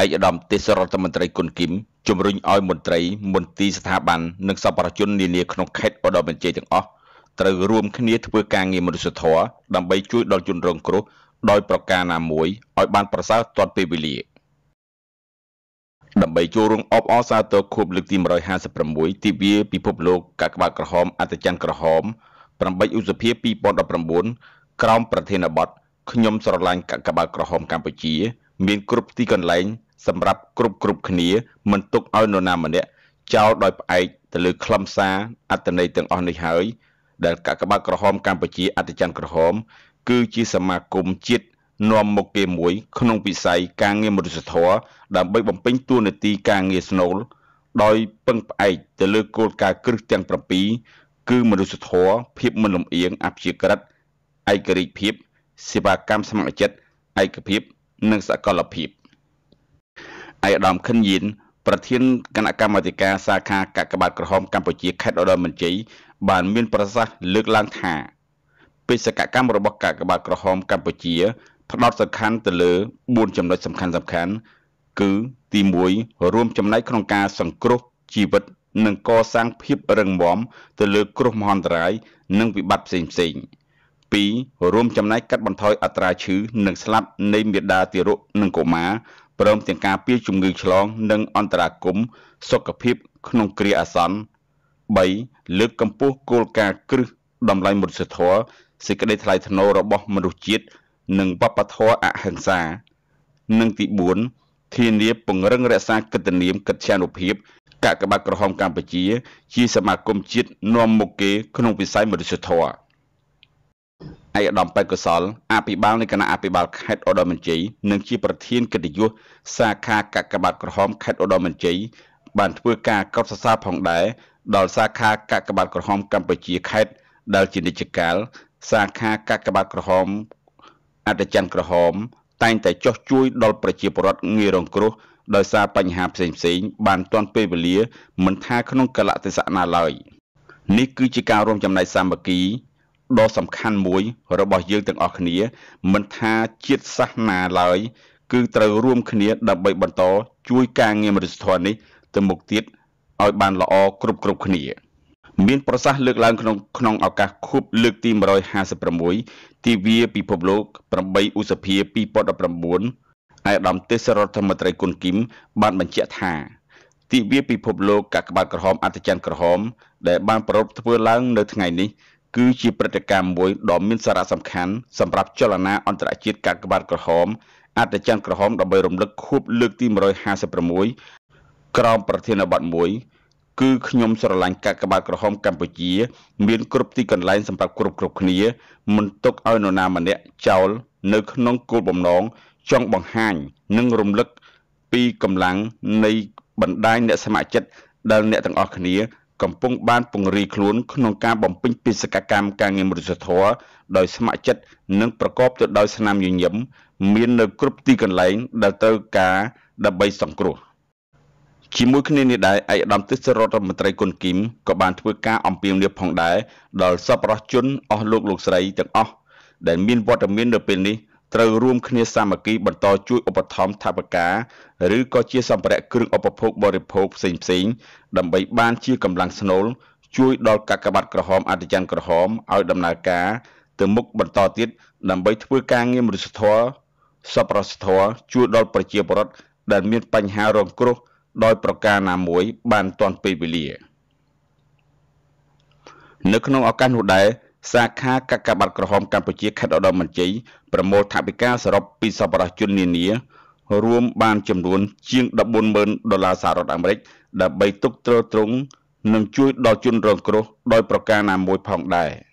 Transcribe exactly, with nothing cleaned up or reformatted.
ឯកឧត្តមទេសរដ្ឋមន្ត្រីគុណគីមជំរុញឲ្យមន្ត្រីមន្ទីរស្ថាប័ននិងសប្បុរសជននានាក្នុងខេត្តឧត្តរមានជ័យទាំងអស់ត្រូវរួមគ្នាធ្វើការងារមនុស្សធម៌ដើម្បីជួយដល់ជនរងគ្រោះដោយប្រការណាមួយឲ្យបានប្រសើរទាន់ពេលវេលាដើម្បីចូលរួមអបអរសាទរខួបលើកទីone hundred fifty-sixទិវាពិភពលោកកាកបាទក្រហមអត្តច័ន្ទក្រហមeightឧសភាtwo thousand nineteenក្រោមប្រធានបទខ្ញុំស្រឡាញ់កាកបាទក្រហមកម្ពុជាមានគ្រប់ទីកន្លែងសម្រាប់គ្រប់គ្រប់គ្នាមិនទុកឲ្យនរណាម្នាក់ចោលដោយផ្អែកទៅលើខ្លឹមសារអត្តន័យទាំងអស់នេះហើយដែលកាកបាទក្រហមកម្ពុជាអត្តច័ន្ទក្រហមគឺជាសមាគមជាតិនាំមុខគេមួយក្នុងវិស័យការងារមនុស្សធម៌ដើម្បីបំពេញតួនាទីការងារស្នូលដោយពឹងផ្អែកទៅលើគោលការណ៍គ្រឹះទាំង7គឺមនុស្សធម៌ភាពមិនលំអៀងអព្យាក្រឹតឯករាជ្យភាពសេវាកម្មស្ម័គ្រចិត្តឯកភាពនិងសកលភាពឯកឧត្តមខិនយៀនប្រធានគណៈកម្មាធិការសាខាកាកបាទក្រហមកម្ពុជាខេត្តឧត្តរមានជ័យបានមានប្រសាសន៍លើកឡើងថាបេសកកម្មរបស់កាកបាទក្រហមកម្ពុជាផ្ដោតសំខាន់ទៅលើfourចំណុចសំខាន់សំខាន់គឺទីoneរួមចំណែកក្នុងការសង្គ្រោះជីវិតនិងកសាងភាពរឹងមាំទៅលើគ្រោះមហន្តរាយនិងវិបត្តិផ្សេងផ្សេងtwoរួមចំណែកកាត់បន្ថយអត្រាឈឺនិងស្លាប់នៃមាតាទារកនិងកុមារព្រមទាំងការពារជំងឺឆ្លងនិងអន្តរាគមន៍សុខភាពក្នុងគ្រាអាសន្នthreeលើកកម្ពស់គោលការណ៍គ្រឹះតម្លៃមនុស្សធម៌សេចក្តីថ្លៃថ្នូររបស់មនុស្សជាតិនិងវប្បធម៌អហិង្សានិងទីfourធានាពង្រឹងរក្សាកិត្តិនាមកិត្យានុភាពកាកបាទក្រហមកម្ពុជាជាសមាគមជាតិនាំមុខគេក្នុងវិស័យមនុស្សធម៌ឯកឧត្តមបេក្ខកុសលអភិបាលនៃគណៈអភិបាលខេត្តឧត្តរមានជ័យនិងជាប្រធានកិត្តិយសសាខាកាកបាទក្រហមខេត្តឧត្តរមានជ័យបានធ្វើការកោតសរសើរផងដែរដល់សាខាកាកបាទក្រហមកម្ពុជាខេត្តដែលជានិច្ចកាលសាខាកាកបាទក្រហមអត្តច័ន្ទក្រហមតែងតែចោះជួយដល់ប្រជាពលរដ្ឋងាយរងគ្រោះដោយសារបញ្ហាផ្សេងផ្សេងបានទាន់ពេលវេលាមិនថាក្នុងកលៈទេសៈណាឡើយនេះគឺជាការរួមចំណែកសាមគ្គីដ៏សំខាន់មួយរបស់យើងទាំងអស់គ្នាមិនថាជាតិសាសន៍ណាឡើយគឺត្រូវរួមគ្នាដើម្បីបន្តជួយការងារមនុស្សធម៌នេះទៅមុខទៀតឲ្យបានល្អគ្រប់គ្រប់គ្នាមានប្រសាសន៍លើកឡើងក្នុងក្នុងឱកាសខួបលើកទីone hundred fifty-sixទិវាពិភពលោកeightឧសភាtwo thousand nineteenឯកឧត្តមទេសរដ្ឋមន្ត្រីគុណគីមបានបញ្ជាក់ថាទិវាពិភពលោកកាកបាទក្រហមអត្តច័ន្ទក្រហមដែលបានប្រារព្ធធ្វើឡើងនៅថ្ងៃនេះគឺជាព្រឹត្តិការណ៍មួយដ៏មានសារៈសំខាន់សម្រាប់ចលនាអន្តរជាតិកាកបាទក្រហមអត្តច័ន្ទក្រហមដើម្បីរំលឹកខួបលើកទីone hundred fifty-sixក្រោមប្រធានបទមួយគឺខ្ញុំស្រឡាញ់កាកបាទក្រហមកម្ពុជាមានគ្រប់ទីកន្លែងសម្រាប់គ្រប់គ្រប់គ្នាមិនទុកឲ្យនរណាម្នាក់ចោលនៅក្នុងគោលបំណងចង់បង្ហាញនិងរំលឹកពីកម្លាំងនៃបណ្ដាញអ្នកស្ម័គ្រចិត្តដែលអ្នកទាំងអស់គ្នាកំពុងបានពង្រីកខ្លួនក្នុងការបំពេញបេសកកម្មការងារមនុស្សធម៌ដោយស្ម័គ្រចិត្តនិងប្រកបទៅដោយស្នាមញញឹមមាននៅគ្រប់ទីកន្លែងដែលត្រូវការដើម្បីសង្គ្រោះជាមួយគ្នានេះដែរឯកឧត្តមទេសរដ្ឋមន្ត្រីគុណគីមក៏បានធ្វើការអំពាវនាវផងដែរដល់សប្បុរសជនអស់លោកលោកស្រីទាំងអស់ដែលមានវត្តមាននៅពេលនេះត្រូវរួមគ្នាសាមគ្គីបន្តជួយឧបត្ថម្ភថវិកាឬក៏ជាសម្ភារៈគ្រឿងឧបភោគបរិភោគផ្សេងផ្សេងដើម្បីបានជាកម្លាំងស្នូលជួយដល់កាកបាទក្រហមអត្តច័ន្ទក្រហមឲ្យដំណើរការទៅមុខបន្តទៀតដើម្បីធ្វើការងារមនុស្សធម៌សប្បុរសធម៌ជួយដល់ប្រជាពលរដ្ឋដែលមានបញ្ហារងគ្រោះដោយប្រការណាមួយបានទាន់ពេលវេលានៅក្នុងឱកាសនោះដែរសាខាកាកបាទក្រហមកម្ពុជាខេត្តឧត្តរមានជ័យប្រមូលថវិកាសរុបពីសប្បុរសជននានារួមបានចំនួនជាងfourteen thousandដុល្លារសហរដ្ឋអាមេរិកដើម្បីទុកទ្រទ្រង់និងជួយដល់ជនរងគ្រោះដោយប្រការណាមួយផងដែរ